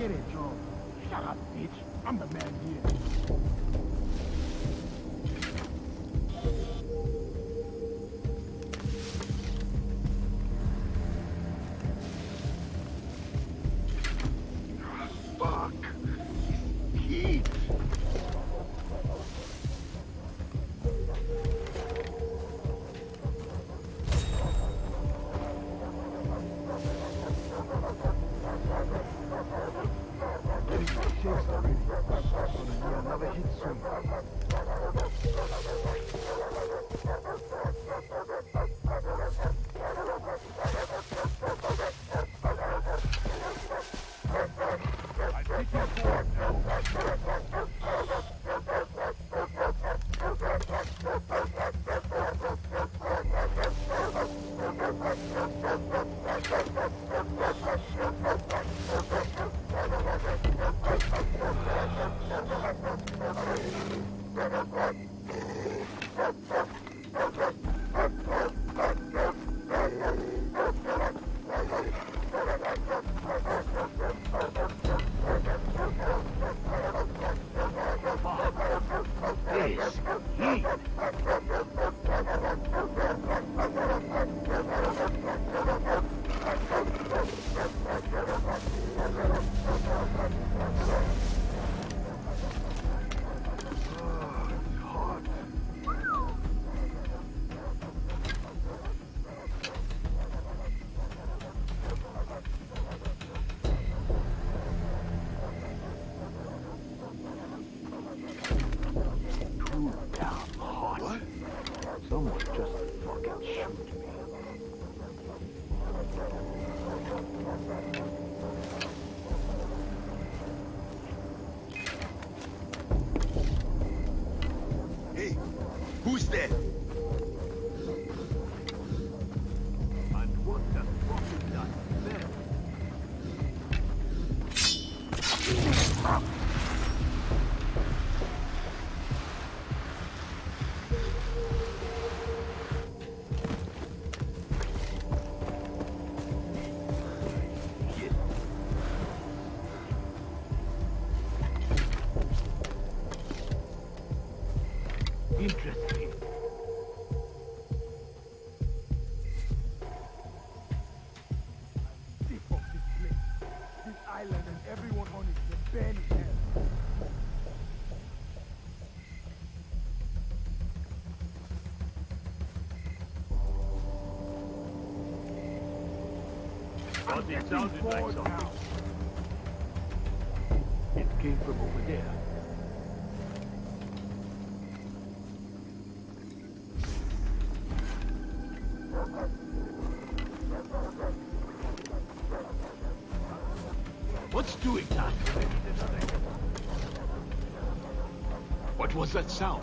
get it, Joe. Shut up, bitch. I'm the man here. Fuck. Heat. Shakes already. Gonna need another hit soon. I think you're forward now. Someone just fucking shoot me. Hey, who's there? And what the fuck is that there? Interesting. Sick of this place. This island and everyone on it is a barely hell. It sounded like something. Now. It came from over there. What's doing that? What was that sound?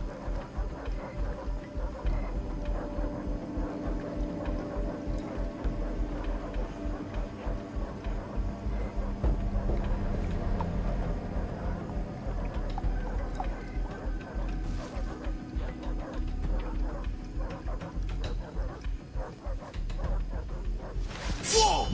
Whoa!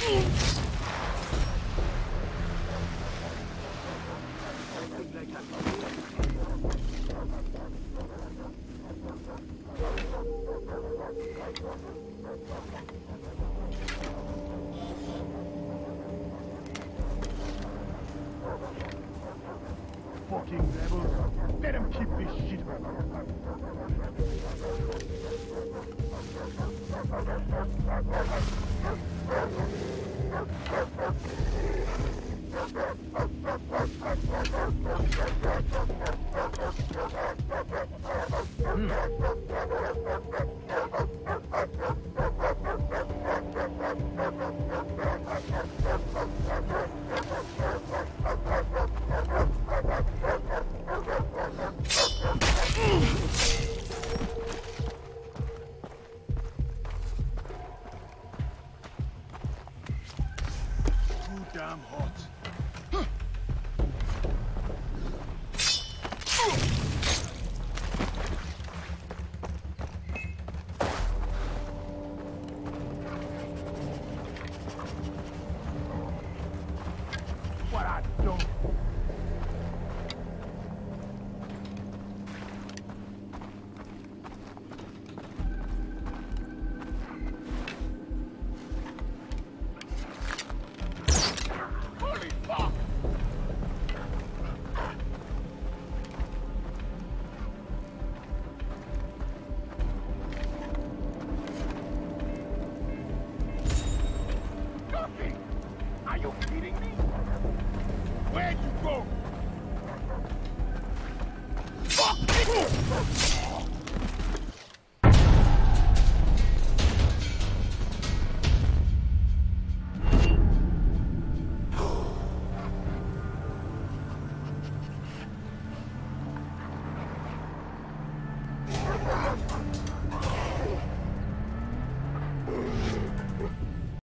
Fucking rebels. Let them keep this shit.